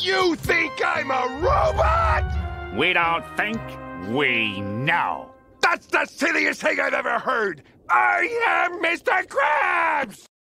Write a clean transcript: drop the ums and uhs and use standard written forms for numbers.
You think I'm a robot? We don't think, we know. That's the silliest thing I've ever heard. I am Mr. Krabs!